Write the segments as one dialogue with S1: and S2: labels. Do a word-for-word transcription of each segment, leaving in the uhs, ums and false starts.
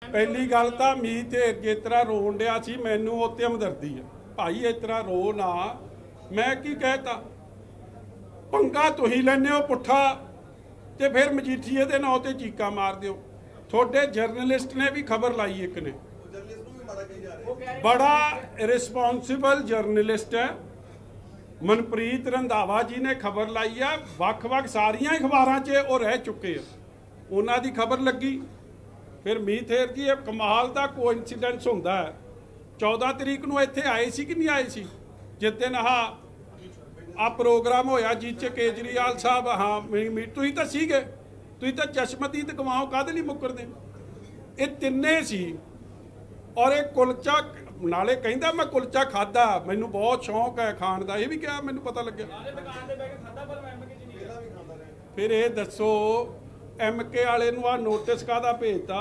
S1: पहली गल तो मीत जिस तरह रोन दिया सी मैनू उत्ते हमदर्दी है भाई इस तरह रो ना मैं की कहता पंगा तुही लैने हो पुट्ठा तो फिर मजीठीए के नाम से चीका मार दो थोड़े जर्नलिस्ट ने भी खबर लाई एक ने बड़ा रिस्पॉन्सिबल जर्नलिस्ट है मनप्रीत रंधावा जी ने खबर लाई है वख-वख सारिया अखबारां च वो रह चुके हैं उन्हां दी खबर लगी फिर मीथेर जी कमाल का कोइंसीडेंस होंदा है चौदह तरीक नूं इत्थे आए सी कि नहीं आए सी जिस दिन आह आ प्रोग्राम होया जिस च केजरीवाल साहब हाँ मी तुसीं तां सीगे तुसीं तां चश्मदीद गवाओ काहदे लई मुकरदे ये तिन्ने सी और एक कुलचा नाले कहिंदा मैं कुलचा खादा मैनू बहुत शौक है खाण का ये भी क्या मैनू पता लग्या फिर ये दसो एम के वाले नूं आ नोटिस काहदा भेजता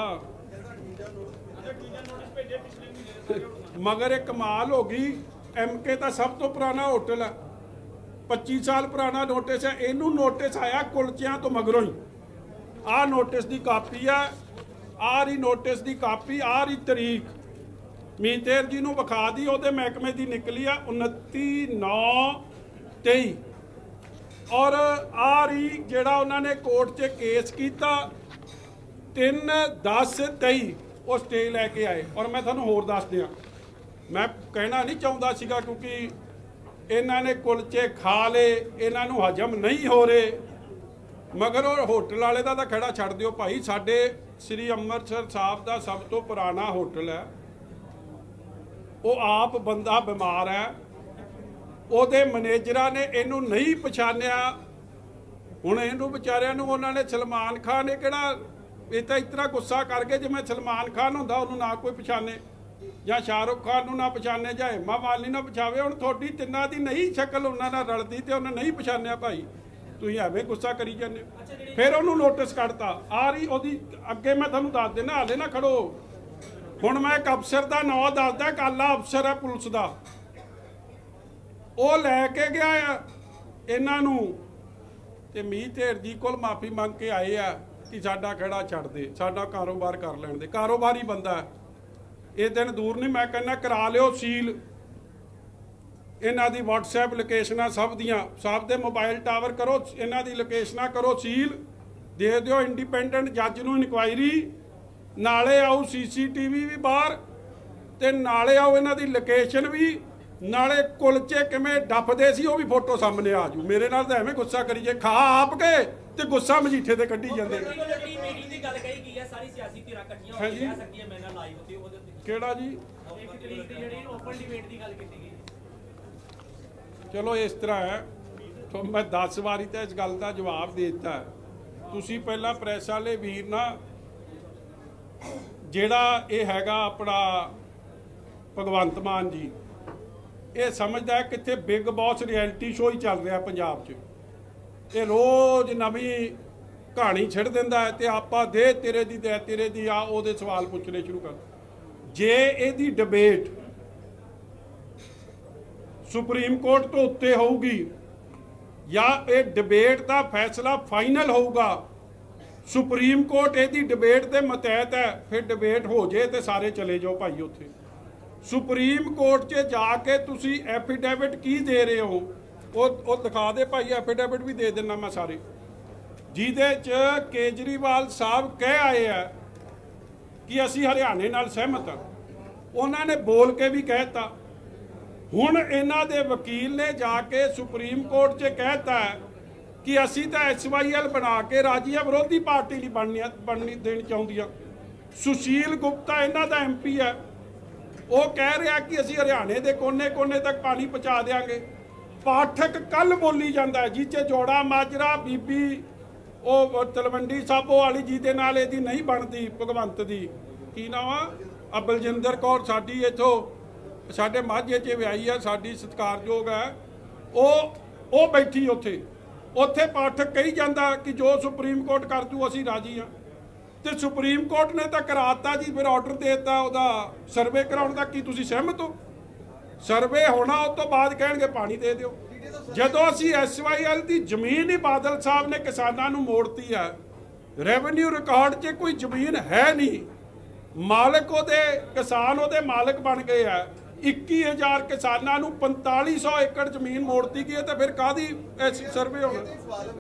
S1: मगर एक कमाल हो गई एम के तो सब तो पुराना होटल है पच्ची साल पुराना नोटिस है इनू नोटिस आया कुलचियां तो मगरों ही आ नोटिस की कापी है आ रही नोटिस की कापी आ रही तरीक मीतेर जी नूं विखा दी उहदे महकमे की निकली है उनती नौ तेई और आ रही जिहड़ा उन्होंने कोर्ट च केस किया तीन दस तेई वो स्टे लैके आए और मैं तुहानूं होर दस दियां मैं कहना नहीं चाहता सीगा क्योंकि इन्होंने कुलचे खा ले इन्हों हजम नहीं हो रहे मगर वो होटल वाले का तो खड़ा छड़ दिओ भाई साडे श्री अमृतसर साहब का सब तो पुराना होटल है वो आप बंदा बीमार है ਉਹਦੇ मैनेजर ने इनू नहीं पछाणिया हुण इनू बेचारिਆਂ ਨੂੰ ਉਹਨਾਂ ਨੇ सलमान खान ने ਕਿਹੜਾ ਇਹ ਤਾਂ इतना गुस्सा करके जिवें सलमान खान ਹੁੰਦਾ ਉਹਨੂੰ ना कोई पछाणे ਜਾਂ शाहरुख खान ਨੂੰ ना पछाणे ਜਾਂ हेमा मालिनी ना पछावे ਹੁਣ ਤੁਹਾਡੀ ਤਿੰਨਾਂ ਦੀ नहीं शक्ल ਉਹਨਾਂ ਨਾਲ ਰਲਦੀ ਤੇ ਉਹਨੇ नहीं पछाणिया भाई ਤੁਸੀਂ ਐਵੇਂ गुस्सा करी ਜਾਂਦੇ हो फिर ਉਹਨੂੰ नोटिस ਕੱਢਤਾ आ रही ਉਹਦੀ ਅੱਗੇ मैं ਤੁਹਾਨੂੰ ਦੱਸ ਦੇਣਾ ਹਾਲੇ ना खड़ो ਹੁਣ मैं एक अफसर का नाम दसदा काला अफसर है पुलिस का ਉਹ ਲੈ ਕੇ ਗਿਆ ਆ ਇਹਨਾਂ ਨੂੰ ਤੇ मीतेर जी ਕੋਲ ਮਾਫੀ ਮੰਗ ਕੇ ਆਏ ਆ ਕਿ ਸਾਡਾ ਖੜਾ ਛੱਡ ਦੇ ਸਾਡਾ ਕਾਰੋਬਾਰ ਕਰ ਲੈਣ ਦੇ ਕਾਰੋਬਾਰੀ ਬੰਦਾ ਇਹ ਦਿਨ ਦੂਰ ਨਹੀਂ ਮੈਂ ਕਹਿੰਦਾ ਕਰਾ ਲਿਓ ਸੀਲ ਇਹਨਾਂ ਦੀ WhatsApp ਲੋਕੇਸ਼ਨਾਂ ਸਭ ਦੀਆਂ ਸਭ ਦੇ ਮੋਬਾਈਲ ਟਾਵਰ ਕਰੋ ਇਹਨਾਂ ਦੀ ਲੋਕੇਸ਼ਨਾਂ ਕਰੋ ਸੀਲ ਦੇ ਦਿਓ ਇੰਡੀਪੈਂਡੈਂਟ ਜੱਜ ਨੂੰ ਇਨਕੁਆਇਰੀ ਨਾਲੇ ਆਓ ਸੀਸੀਟੀਵੀ ਵੀ ਬਾਹਰ ਤੇ ਨਾਲੇ ਆਓ ਇਹਨਾਂ ਦੀ ਲੋਕੇਸ਼ਨ ਵੀ नाले कुलचे किमें डफदे सी वो भी फोटो सामने आ जू मेरे नाल तां एवें गुस्सा करिए खा आप के ते गुस्सा मजीठे ते कड्ढी जांदे किहड़ा जी चलो इस तरह है तो मैं दस वारी तो इस गल का जवाब दे दिता है तुसीं पहला प्रेस वाले वीर ना जिहड़ा ये हैगा अपना भगवंत मान जी ये समझदा है कितने बिग बॉस रियलिटी शो ही चल रहा पंजाब च ये रोज़ नवी कहानी छिड़ दिंदा है ते आपां दे तेरे दी दे तेरे दी आ ओहदे सवाल पुछने शुरू कर जे इहदी डिबेट सुप्रीम कोर्ट तो उत्ते होगी या ये डिबेट का फैसला फाइनल होगा सुप्रीम कोर्ट इहदी डिबेट के मतहत है फिर डिबेट हो जाए तो सारे चले जाओ भाई उत्थे सुप्रीम कोर्ट च जाके तुसी एफिडेविट की दे रहे हो वो वो दिखा दे भाई एफिडेविट भी दे देना मैं सारे जिहदे च केजरीवाल साहब कह आए हैं कि असी हरियाणे नाल सहमत हाँ उन्होंने बोल के भी कहता हुण इन्हां दे वकील ने जाके सुप्रीम कोर्ट च कहता है कि असी तो एस वाई एल बना के राजी आ विरोधी पार्टी नहीं बननी बननी देनी चाहुंदियां सुशील गुप्ता इन्हां दा एम पी है वो कह रहा कि असी हरियाणे के कोने कोने तक पानी पहुँचा देंगे पाठक कल बोली जाता है जिस जोड़ा माजरा बीबी वो तलवंडी साबो वाली जी दे नाल इहदी नहीं बनती भगवंत दी की नाम आ बलजिंदर कौर साडी इथों साडे माझे च विआही है साडी सत्कारयोग है वो वो बैठी उत्थे उत्थे पाठक कही जाता कि जो सुप्रीम कोर्ट कर दू असी राजी हाँ तो सुप्रीम कोर्ट ने तो कराता जी फिर ऑर्डर देता वह सर्वे कराने का कि तुसी सहमत हो सर्वे होना उस तो बाद कहेंगे पानी दे दो जदों असी एस वाई एल की जमीन ही बादल साहब ने किसानों को मोड़ती है रेवन्यू रिकॉर्ड च कोई जमीन है नहीं मालिक ਉਹਦੇ किसान ਉਹਦੇ मालिक बन गए है। इक्की हज़ार किसानों ਨੂੰ पैंताली सौ एकड़ ਜ਼ਮੀਨ ਮੋੜਤੀ ਗਈ ਹੈ, ਤੇ ਫਿਰ ਕਾਹਦੀ ਸਰਵੇ ਹੋਣਾ।